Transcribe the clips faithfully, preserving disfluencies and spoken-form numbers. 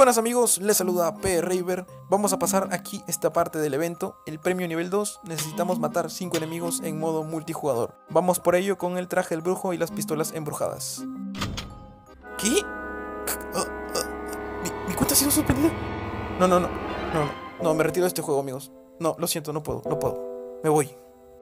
buenas amigos, les saluda PRaver. Vamos a pasar aquí esta parte del evento, el premio nivel dos. Necesitamos matar cinco enemigos en modo multijugador. Vamos por ello con el traje del brujo y las pistolas embrujadas. ¿Qué? Uh, uh, ¿mi, ¿Mi cuenta ha sido suspendida? No, no, no, no, no, me retiro de este juego, amigos. No, lo siento, no puedo, no puedo. Me voy.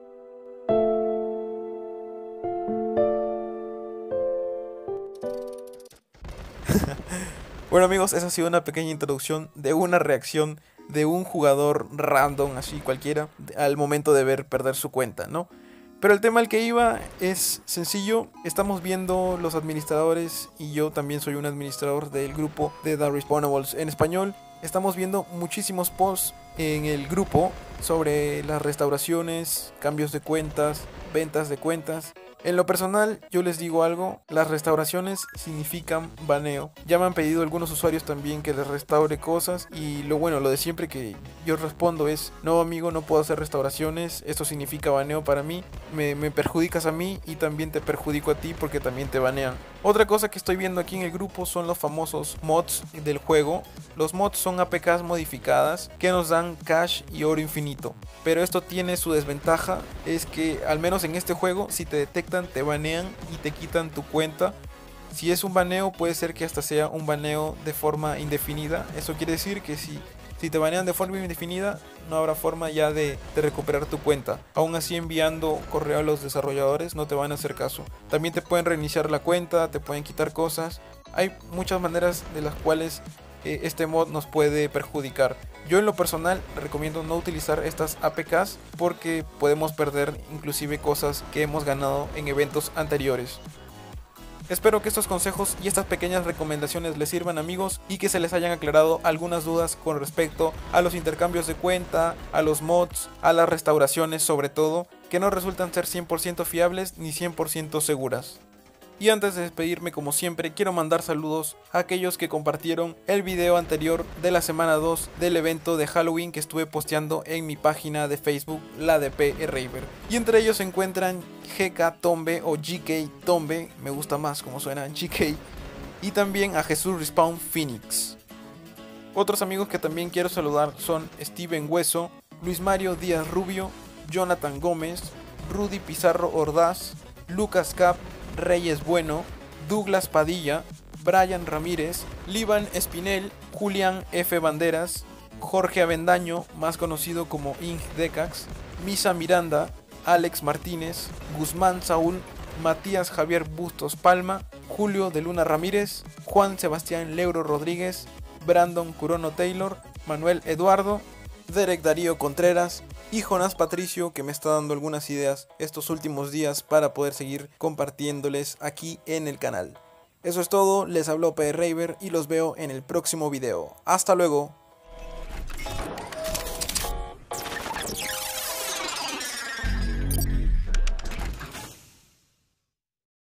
Bueno amigos, esa ha sido una pequeña introducción de una reacción de un jugador random, así cualquiera, al momento de ver perder su cuenta, ¿no? Pero el tema al que iba es sencillo. Estamos viendo los administradores, y yo también soy un administrador del grupo de The Respawnables en español. Estamos viendo muchísimos posts en el grupo sobre las restauraciones, cambios de cuentas, ventas de cuentas. En lo personal, yo les digo algo, las restauraciones significan baneo. Ya me han pedido algunos usuarios también que les restaure cosas, y lo bueno, lo de siempre que yo respondo es: no amigo, no puedo hacer restauraciones, esto significa baneo para mí, me, me perjudicas a mí y también te perjudico a ti porque también te banean. Otra cosa que estoy viendo aquí en el grupo son los famosos mods del juego. Los mods son A P Ks modificadas que nos dan cash y oro infinito, pero esto tiene su desventaja, es que al menos en este juego, si te detectan, te banean y te quitan tu cuenta. Si es un baneo, puede ser que hasta sea un baneo de forma indefinida. Eso quiere decir que si, si te banean de forma indefinida, no habrá forma ya de, de recuperar tu cuenta. Aún así, enviando correo a los desarrolladores no te van a hacer caso. También te pueden reiniciar la cuenta, te pueden quitar cosas. Hay muchas maneras de las cuales eh, este mod nos puede perjudicar. Yo en lo personal recomiendo no utilizar estas A P Ks porque podemos perder inclusive cosas que hemos ganado en eventos anteriores. Espero que estos consejos y estas pequeñas recomendaciones les sirvan amigos, y que se les hayan aclarado algunas dudas con respecto a los intercambios de cuenta, a los mods, a las restauraciones sobre todo, que no resultan ser cien por ciento fiables ni cien por ciento seguras. Y antes de despedirme, como siempre, quiero mandar saludos a aquellos que compartieron el video anterior de la semana dos del evento de Halloween que estuve posteando en mi página de Facebook, la de PRaver. Y entre ellos se encuentran G K Tombe o G K Tombe, me gusta más como suena G K, y también a Jesús Respawn Phoenix. Otros amigos que también quiero saludar son Steven Hueso, Luis Mario Díaz Rubio, Jonathan Gómez, Rudy Pizarro Ordaz, Lucas Cap, Reyes Bueno, Douglas Padilla, Brian Ramírez, Liban Espinel, Julián F. Banderas, Jorge Avendaño, más conocido como Ing Decax, Misa Miranda, Alex Martínez, Guzmán Saúl, Matías Javier Bustos Palma, Julio de Luna Ramírez, Juan Sebastián Leuro Rodríguez, Brandon Curono Taylor, Manuel Eduardo, Derek Darío Contreras y Jonás Patricio, que me está dando algunas ideas estos últimos días para poder seguir compartiéndoles aquí en el canal. Eso es todo, les habló PRaver y los veo en el próximo video. Hasta luego.